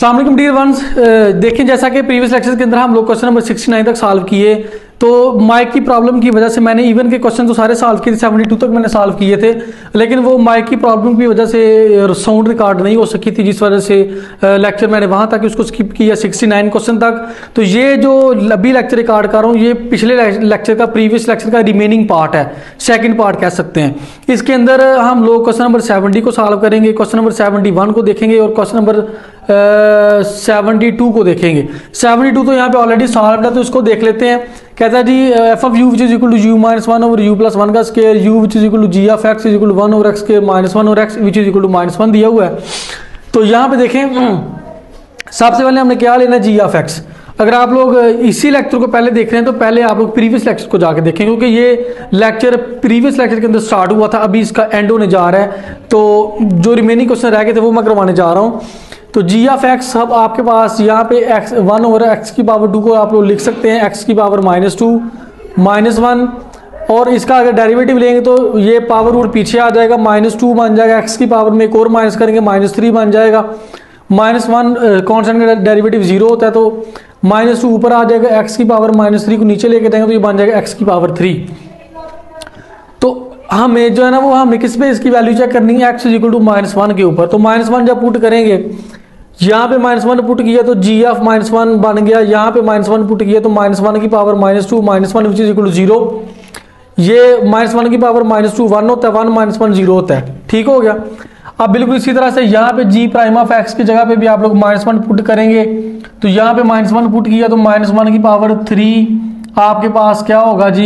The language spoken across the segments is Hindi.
अस्सलाम वालेकुम डियर वंस। देखें जैसा कि प्रीवियस लेक्चर के अंदर हम लोग क्वेश्चन नंबर 69 तक सॉल्व किए, तो माइक की प्रॉब्लम की वजह से मैंने इवन के क्वेश्चन तो सारे सॉल्व किए थे, 72 तक मैंने सॉल्व किए थे, लेकिन वो माइक की प्रॉब्लम की वजह से साउंड रिकॉर्ड नहीं हो सकी थी, जिस वजह से लेक्चर मैंने वहाँ तक उसको स्किप किया 69 क्वेश्चन तक। तो ये जो अभी लेक्चर रिकॉर्ड कर रहा हूँ ये पिछले लेक्चर का, प्रीवियस लेक्चर का रिमेनिंग पार्ट है, सेकेंड पार्ट कह सकते हैं। इसके अंदर हम लोग क्वेश्चन नंबर 70 को सॉल्व करेंगे, क्वेश्चन नंबर 71 को देखेंगे और क्वेश्चन नंबर 72 को देखेंगे। 72 तो यहाँ पे ऑलरेडी सॉल्व है, तो इसको देख लेते हैं। कहता है जी f of u which is equal to u minus one over u plus one का square, u which is equal to g of x is equal to one over x square minus one और x which is equal to minus one दिया हुआ है। तो यहाँ पे देखें सबसे पहले हमने क्या लेना है, जी ऑफ एक्स। अगर आप लोग इसी लेक्चर को पहले देख रहे हैं तो पहले आप लोग प्रीवियस लेक्चर को जाके देखें, क्योंकि ये लेक्चर प्रीवियस लेक्चर के अंदर स्टार्ट हुआ था, अभी इसका एंड होने जा रहा है। तो जो रिमेनिंग क्वेश्चन रह गए थे वो मैं करवाने जा रहा हूँ। तो जी ऑफ एक्स अब आपके पास यहाँ पे एक्स वन ओवर एक्स की पावर 2 को आप लोग लिख सकते हैं एक्स की पावर -2 -1, और इसका अगर डेरिवेटिव लेंगे तो ये पावर रूट पीछे आ जाएगा, -2 बन जाएगा, एक्स की पावर में एक और माइनस करेंगे -3 बन जाएगा, -1 कॉन्स्टेंट का डेरिवेटिव 0 होता है, तो -2 ऊपर आ जाएगा, एक्स की पावर -3 को नीचे लेके जाएंगे तो ये बन जाएगा एक्स की पावर 3। तो हमें जो है ना वो हमें किस पे इसकी वैल्यू चेक करनी है, एक्स इज इक्वल टू -1 के ऊपर। तो -1 जब पुट करेंगे, यहाँ पे -1 पुट किया तो जी ऑफ -1 बन गया, यहाँ पे -1 पुट किया तो -1 की power -2 -1 which is equal to 0। ये -1 की पावर -2 1 होता है, 1 -1 0 होता है, ठीक हो गया। अब बिल्कुल इसी तरह से यहाँ पे जी प्राइम ऑफ एक्स की जगह पे भी आप लोग -1 पुट करेंगे, तो यहाँ पे -1 पुट किया तो -1 की पावर 3 आपके पास क्या होगा जी,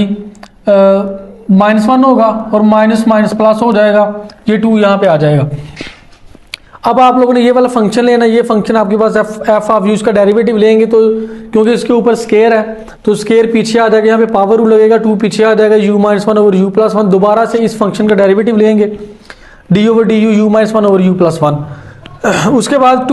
-1 होगा और माइनस माइनस प्लस हो जाएगा, ये 2 यहाँ पे आ जाएगा। अब आप लोगों ने ये वाला फंक्शन लेना, ये फंक्शन आपके पास एफ ऑफ यू का डेरिवेटिव लेंगे, तो क्योंकि इसके ऊपर स्केयर है तो स्केयर पीछे आ जाएगा, यहाँ पे पावर रूल लगेगा, 2 पीछे आ जाएगा, u -1 ओवर u प्लस 1। दोबारा से इस फंक्शन का डेरिवेटिव लेंगे, d over d u -1 over u plus 1। उसके बाद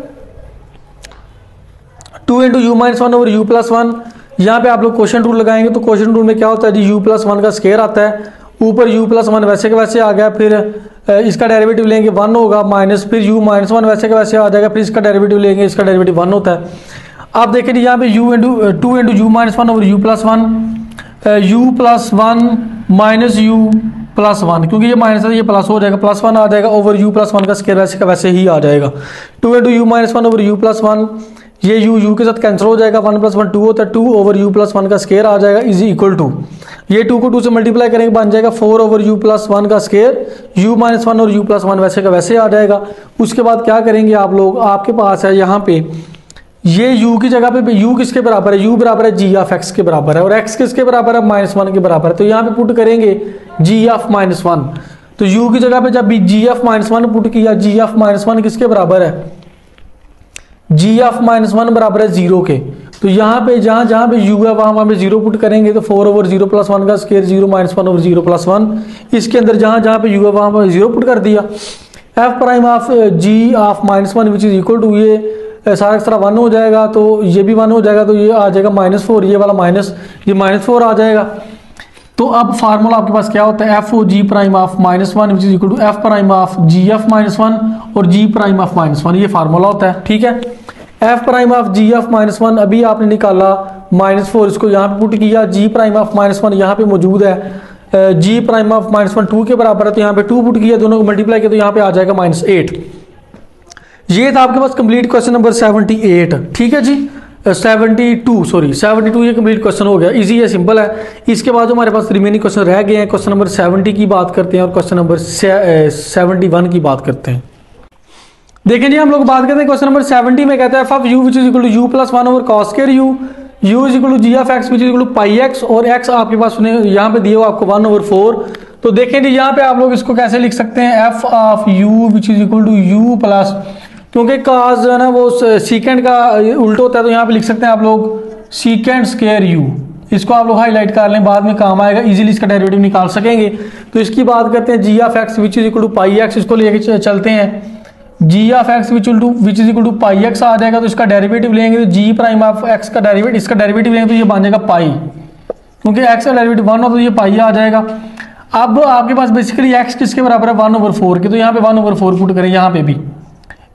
2 into u -1 over u plus 1। यहाँ पे आप लोग क्वेश्चन रूल लगाएंगे, तो क्वेश्चन रूल में क्या होता है जी, u प्लस 1 का स्केयर आता है, ऊपर u प्लस 1 वैसे के वैसे आ गया, फिर इसका डेरिवेटिव लेंगे 1 होगा, माइनस फिर u -1 वैसे के वैसे आ जाएगा, फिर इसका डेरिवेटिव लेंगे, इसका डेरिवेटिव 1 होता है। आप देखें यहाँ पे 2 into u -1 over u plus 1, u plus 1 minus u plus 1, क्योंकि ये माइनस है ये प्लस हो जाएगा, प्लस 1 आ जाएगा, ओवर u प्लस 1 का स्केयर वैसे का वैसे ही आ जाएगा। 2 into u -1 over u plus 1, ये u के साथ कैंसिल हो जाएगा, 1 + 1 2 होता है, 2 ओवर u प्लस 1 का स्केयर आ जाएगा इज इक्वल टू, ये 2 को 2 से मल्टीप्लाई करेंगे बन जाएगा 4 ओवर u प्लस 1 का स्केयर, u -1 और u प्लस 1 वैसे का वैसे आ जाएगा। उसके बाद क्या करेंगे आप लोग, आपके पास है यहाँ पे ये u की जगह पे u किसके बराबर है, u बराबर है g ऑफ x के बराबर है, और x किसके बराबर है, -1 के बराबर है। तो यहाँ पे पुट करेंगे g ऑफ -1, तो u की जगह पे जब g ऑफ -1 पुट किया, g ऑफ -1 किसके बराबर है, g ऑफ -1 बराबर है 0 के। तो यहाँ पे जहाँ जहाँ पे u है वहाँ पे 0 पुट करेंगे, तो 4 ओवर 0 प्लस 1 का स्केयर 0 -1 ओवर 0 प्लस 1। इसके अंदर जहाँ जहाँ पे u है वहाँ पे 0 पुट कर दिया। f prime of g of -1 which is equal to, ये सारा सारा 1 हो जाएगा, तो ये भी 1 हो जाएगा, तो ये आ जाएगा -4, ये वाला माइनस, ये -4 आ जाएगा। तो अब फार्मूला आपके पास क्या होता है, f o g prime of -1 which is equal to f prime of g of -1 और जी प्राइम ऑफ -1, ये फार्मूला होता है, ठीक है। F prime of g of -1 अभी आपने निकाला -4, इसको यहाँ पे पुट किया, जी प्राइम ऑफ -1 यहाँ पे मौजूद है, जी प्राइम ऑफ -1 2 के बराबर है, तो यहाँ पे 2 पुट किया, दोनों को मल्टीप्लाई किया तो यहाँ पे आ जाएगा -8। ये था आपके पास कंप्लीट क्वेश्चन नंबर 78, ठीक है जी, 72 ये कंप्लीट क्वेश्चन हो गया, इजी है, सिंपल है। इसके बाद जो हमारे पास रिमेनिंग क्वेश्चन रह गए हैं, क्वेश्चन नंबर 70 की बात करते हैं और क्वेश्चन नंबर 71 की बात करते हैं। देखें जी हम लोग बात करते हैं क्वेश्चन नंबर 70 में, कहता है f of u which is equal to u plus 1 over cos square u is equal to g of x which is equal to pi x, और एक्स आपके पास यहाँ पे दिए हो आपको 1 ओवर 4। तो देखें जी यहाँ पे आप लोग इसको कैसे लिख सकते हैं, f of u which is equal to u plus, क्योंकि काज जो है ना वो सीकेंड का उल्टा होता है, तो यहाँ पे लिख सकते हैं आप लोग सीकेंड स्क्वायर यू, इसको आप लोग हाईलाइट कर लें, बाद में काम आएगा, इजीली इसका डेरिवेटिव निकाल सकेंगे। तो इसकी बात करते हैं, g of x which is equal to pi x, इसको लेके चलते हैं, g of x which is equal to pi x आ जाएगा, तो इसका डेरिवेटिव लेंगे, तो जी प्राइम ऑफ एक्स का डेरिवेटिव, इसका डेरिवेटिव लेंगे तो ये बन जाएगा पाई, क्योंकि एक्स का डेरिवेटिव 1 हो तो ये पाई आ जाएगा। अब आपके पास बेसिकली एक्स किसके बराबर है, 1 ओवर 4 के, तो यहाँ पे 1 ओवर 4 पुट करें, यहाँ पे भी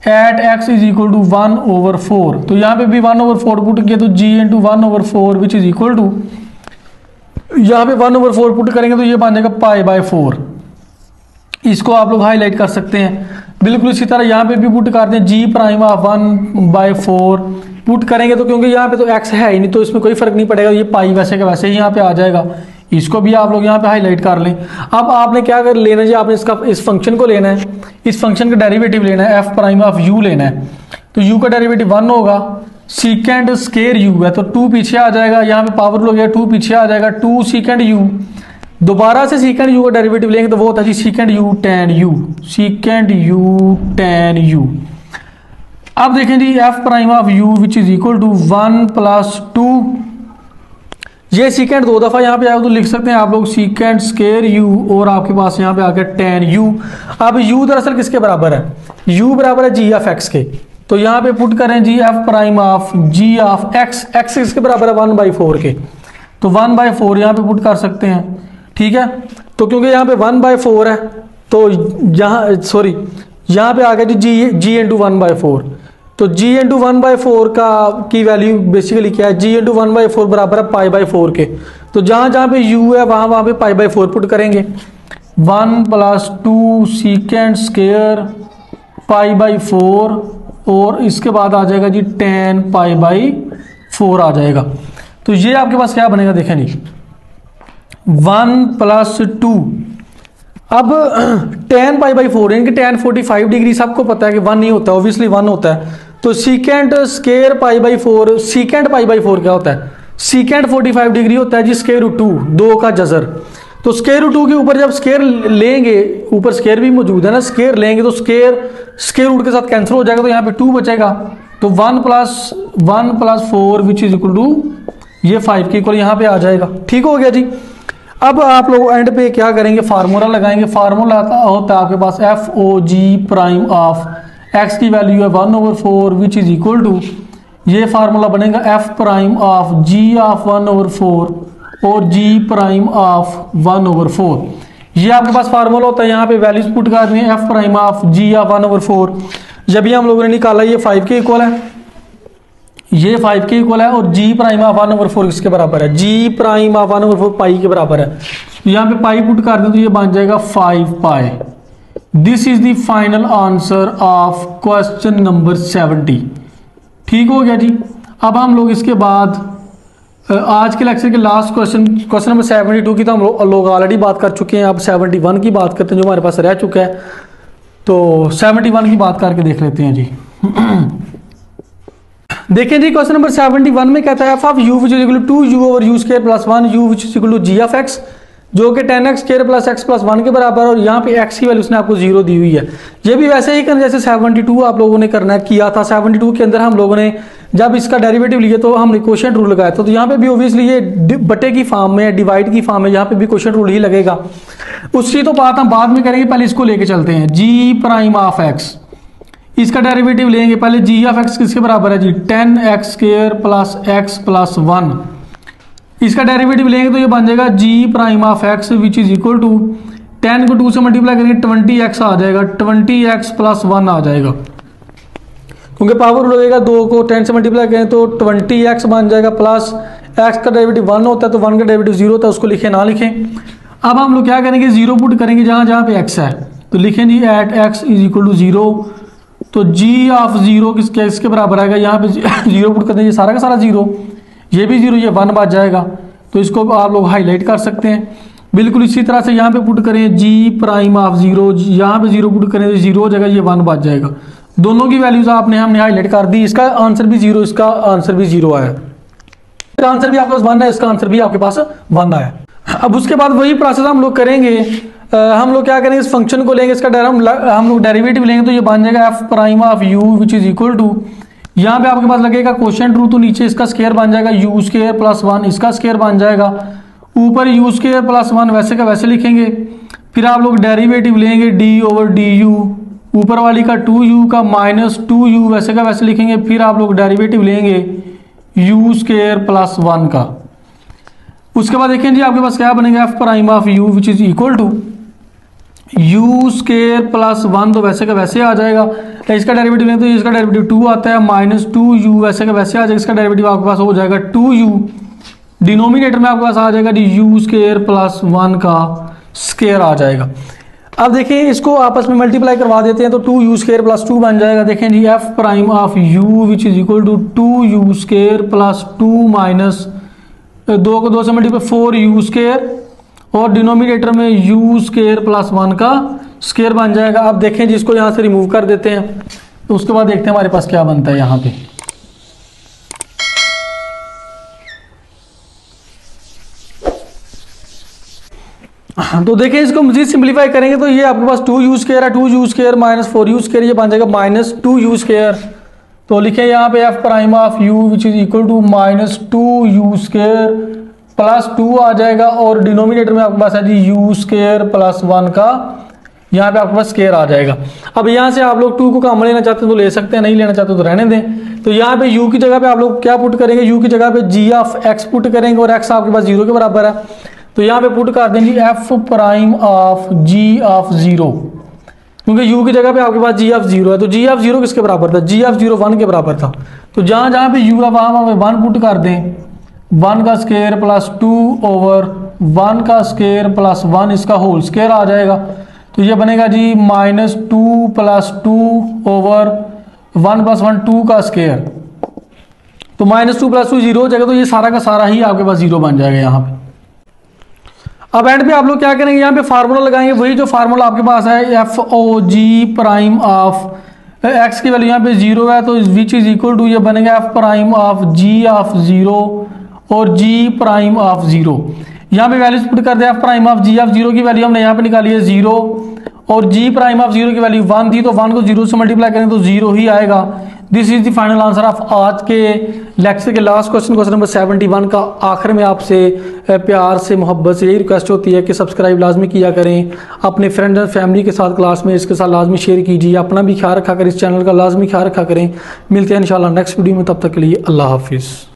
at x is equal to 1/4। तो यहाँ पे भी 1/4 पुट किया तो g into 1/4 which is equal to, यहाँ पे 1/4 पुट करेंगे तो ये बन जाएगा π/4। इसको आप लोग हाईलाइट कर सकते हैं। बिल्कुल इसी तरह यहाँ पे भी पुट करते हैं g प्राइम ऑफ 1/4 पुट करेंगे तो क्योंकि यहाँ पे तो x है ही नहीं तो इसमें कोई फर्क नहीं पड़ेगा, ये पाई वैसे का वैसे ही यहाँ पे आ जाएगा। इसको भी आप लोग यहाँ पे हाईलाइट कर लें। अब आपने क्या कर लेना है जी, आपने इसका इस फंक्शन को लेना है, इस फंक्शन का डेरिवेटिव लेना है, f प्राइम ऑफ u लेना है। तो u का डेरिवेटिव 1 होगा, सीकेंड स्केयर u है तो 2 पीछे आ जाएगा, यहाँ पे पावर हो गया 2 पीछे आ जाएगा, 2 सीकेंड u। दोबारा से सीकेंड u का डेरिवेटिव लेंगे तो वो होता है जी सीकेंड u tan u, सीकेंड u tan u। अब देखें जी f prime of u which is equal to 1 + 2, ये सीकेंड 2 दफा यहाँ पे आया तो लिख सकते हैं आप लोग सीकेंड स्केयर u और आपके पास यहाँ पे आ गया tan u। अब u दरअसल किसके बराबर है, u बराबर है g ऑफ x के। तो यहाँ पे पुट करें जी f prime of g of x, x इसके बराबर है 1/4 के, तो 1/4 यहाँ पे पुट कर सकते हैं। ठीक है, तो क्योंकि यहाँ पे 1/4 है तो यहाँ सॉरी यहाँ पे आ गया जी g इंटू 1/4। तो g इंटू 1/4 का की वैल्यू बेसिकली क्या है, g इंटू 1/4 बराबर है π/4 के। तो जहाँ जहाँ पे u है वहाँ वहाँ पे π/4 पुट करेंगे। 1 + 2 सीकेंड स्केयर π/4 और इसके बाद आ जाएगा जी tan π/4 आ जाएगा। तो ये आपके पास क्या बनेगा देखें जी 1 + 2। अब tan π/4 यानी कि tan 45 डिग्री सबको पता है कि 1 नहीं होता, ऑब्वियसली 1 होता है। तो सीकेंड स्केयर π/4, सीकेंड π/4 क्या होता है, सीकेंड 45 डिग्री होता है जी स्केयर रूट 2 का जजर। तो स्केयर रूट 2 के ऊपर जब स्केयर लेंगे, ऊपर स्केयर भी मौजूद है ना, स्केयर लेंगे तो स्केयर रूट के साथ कैंसिल हो जाएगा तो यहाँ पे 2 बचेगा। तो 1 + 4 विच इज इक्वल टू ये 5 के इक्वल यहाँ पे आ जाएगा। ठीक हो गया जी। अब आप लोग एंड पे क्या करेंगे, फार्मूला लगाएंगे। फार्मूला होता है आपके पास FOG प्राइम ऑफ x की वैल्यू है 1/4 विच इज इक्वल टू, ये फार्मूला बनेगा f prime of g of 1/4 और g प्राइम ऑफ 1/4। ये आपके पास फार्मूला होता है। यहाँ पे वैल्यूज पुट कर दें f prime of g of 1/4। जब ये हम लोगों ने निकाला ये 5 के इक्वल है, ये 5 के इक्वल है और g प्राइम ऑफ 1/4 किसके बराबर है, g प्राइम ऑफ 1/4 पाई के बराबर है। यहाँ पे पाई पुट कर दें तो ये बन जाएगा 5π। This is the final answer of question number 70। ठीक हो गया जी। अब हम लोग इसके बाद आज के लेक्चर के लास्ट क्वेश्चन नंबर 72 की तो हम लोग ऑलरेडी बात कर चुके हैं। अब 71 की बात करते हैं जो हमारे पास रह चुका है। तो 71 की बात करके देख लेते हैं जी। देखें जी क्वेश्चन नंबर 71 में कहता है f of u which is equal to 2u over u square plus 1 u which is equal to g of x, जो कि 10x square plus x plus 1 के बराबर है। और यहाँ पे x की वैल्यू उसने आपको 0 दी हुई है। ये भी वैसे ही करना जैसे 72 आप लोगों ने करना किया था। 72 के अंदर हम लोगों ने जब इसका डेरिवेटिव लिया तो हमने क्वोशिएंट रूल लगाया था। तो यहाँ पे भी ऑब्वियसली ये बटे की फॉर्म में, डिवाइड की फॉर्म में, यहाँ पे भी क्वोशिएंट रूल ही लगेगा। उसकी तो बात हम बाद में करेंगे, पहले इसको लेके चलते हैं। g प्राइम ऑफ x, इसका डेरिवेटिव लेंगे। पहले g ऑफ x किसके बराबर है जी 10x square plus x plus 1। इसका डेरिवेटिव लेंगे तो ये बन जाएगा g prime of x which is equal to 10 को 2 से मल्टीप्लाई करेंगे 20x आ जाएगा, 20x प्लस 1 आ जाएगा। क्योंकि पावर लगेगा 2 को 10 से मल्टीप्लाई करें तो 20x बन जाएगा प्लस x का डेरिवेटिव 1 होता है तो 1 का डेरिवेटिव 0 होता है, उसको लिखे ना लिखें। अब हम लोग क्या करेंगे, 0 पुट करेंगे जहाँ जहाँ पे x है। तो लिखें जी at x is equal to 0। तो g ऑफ 0 किसके बराबर आएगा, यहाँ पे 0 पुट करते हैं, ये सारा का सारा 0, ये भी 0, ये 1 बच जाएगा। तो इसको आप लोग हाईलाइट कर सकते हैं। बिल्कुल इसी तरह से यहाँ पे पुट करें g प्राइम ऑफ 0, यहाँ पे 0 पुट करें तो 0 हो जाएगा, ये 1 बच जाएगा। दोनों की वैल्यूज हमने हाईलाइट कर दी। इसका आंसर भी 0, इसका आंसर भी 0 आया। इसका आंसर भी आपके पास 1 है, इसका आंसर भी आपके पास 1 आया। अब उसके बाद वही प्रोसेस हम लोग करेंगे। हम लोग क्या करेंगे, इस फंक्शन को लेंगे, इसका हम लोग डेरिवेटिव लेंगे तो ये बन जाएगा f prime of u which is equal to, यहाँ पे आपके पास लगेगा क्वोशिएंट रूल, तो नीचे इसका स्क्वायर बन जाएगा u स्क्वायर प्लस 1, इसका स्क्वायर बन जाएगा, ऊपर u स्क्वायर प्लस 1 वैसे का वैसे लिखेंगे। फिर आप लोग डेरिवेटिव लेंगे d ओवर du, ऊपर वाली का 2u का माइनस 2u वैसे का वैसे लिखेंगे। फिर आप लोग डेरिवेटिव लेंगे u स्क्वायर प्लस 1 का। उसके बाद देखें जी आपके पास क्या बनेगा, f prime of u which is equal to u square plus 1 तो वैसे का वैसे आ जाएगा। इसका डेरिवेटिव लें तो इसका डेरिवेटिव 2 आता है, माइनस 2u वैसे का वैसे आ जाएगा। इसका डेरिवेटिव आपके पास हो जाएगा 2u, डिनोमिनेटर में आपके पास आ जाएगा जी यू स्केयर प्लस 1 का स्केयर आ जाएगा। अब देखिए इसको आपस में मल्टीप्लाई करवा देते हैं तो 2u स्केयर प्लस 2 बन जाएगा। देखें जी f prime of u which is equal to 2u square plus 2 minus 2 को 2 से मल्टीप्लाई 4u स्केयर और डिनोमिनेटर में u स्केयर प्लस 1 का स्केयर बन जाएगा। अब देखें जी इसको यहाँ से रिमूव कर देते हैं तो उसके बाद देखते हैं हमारे पास क्या बनता है यहाँ पे। तो देखिए इसको मजीद सिंप्लीफाई करेंगे तो ये आपके पास 2u स्केयर है, 2u square minus 4u square, ये बन जाएगा माइनस 2u स्केयर। तो लिखें यहाँ पे f prime of u which is equal to minus 2u square plus 2 आ जाएगा और डिनोमिनेटर में आपके पास है जी u स्केयर प्लस 1 का यहाँ पे आपके पास स्केयर आ जाएगा। अब यहाँ से आप लोग 2 को कॉमन लेना चाहते हैं तो ले सकते हैं, नहीं लेना चाहते तो रहने दें। तो यहाँ पे u की जगह पे आप लोग क्या पुट करेंगे, u की जगह पे g ऑफ x पुट करेंगे और x आपके पास 0 के बराबर है तो यहाँ पे पुट कर देंगे f prime of g of 0, क्योंकि u की जगह पे आपके पास g ऑफ 0 है। तो g ऑफ 0 किसके बराबर था, g ऑफ 0 1 के बराबर था। तो जहाँ जहाँ पे u है वहाँ हमें 1 पुट कर दें, 1 का स्केयर प्लस 2 ओवर 1 का स्केयर प्लस 1 इसका होल स्केयर आ जाएगा। तो ये बनेगा जी माइनस 2 प्लस 2 ओवर 1 प्लस 1 2 का स्केयर। तो माइनस 2 प्लस 2 0 हो जाएगा। तो ये सारा का सारा ही आपके पास 0 बन जाएगा यहाँ पे। अब एंड पे आप लोग क्या करेंगे, यहाँ पे फार्मूला लगाएंगे, वही जो फार्मूला आपके पास है f o g prime of x की वैल्यू यहाँ पे 0 है तो विच इज इक्वल टू ये बनेगा f prime of g of 0 और जी प्राइम ऑफ 0। यहाँ पे वैल्यूज पुट कर दे, f prime of g of 0 की वैल्यू हमने यहाँ पे निकाली है 0 और जी प्राइम ऑफ 0 की वैल्यू 1 थी तो 1 को 0 से मल्टीप्लाई करें तो 0 ही आएगा। This is the final answer of आज के लेक्चर के लास्ट क्वेश्चन, क्वेश्चन नंबर 71 का। आखिर में आपसे प्यार से मोहब्बत से यही रिक्वेस्ट होती है कि सब्सक्राइब लाजमी किया करें, अपने फ्रेंड एंड फैमिली के साथ क्लास में इसके साथ लाजमी शेयर कीजिए, अपना भी ख्याल रखा करें, इस चैनल का लाजमी ख्याल रखा करें। मिलते हैं इंशाल्लाह नेक्स्ट वीडियो में, तब तक के लिए अल्लाह हाफिज़।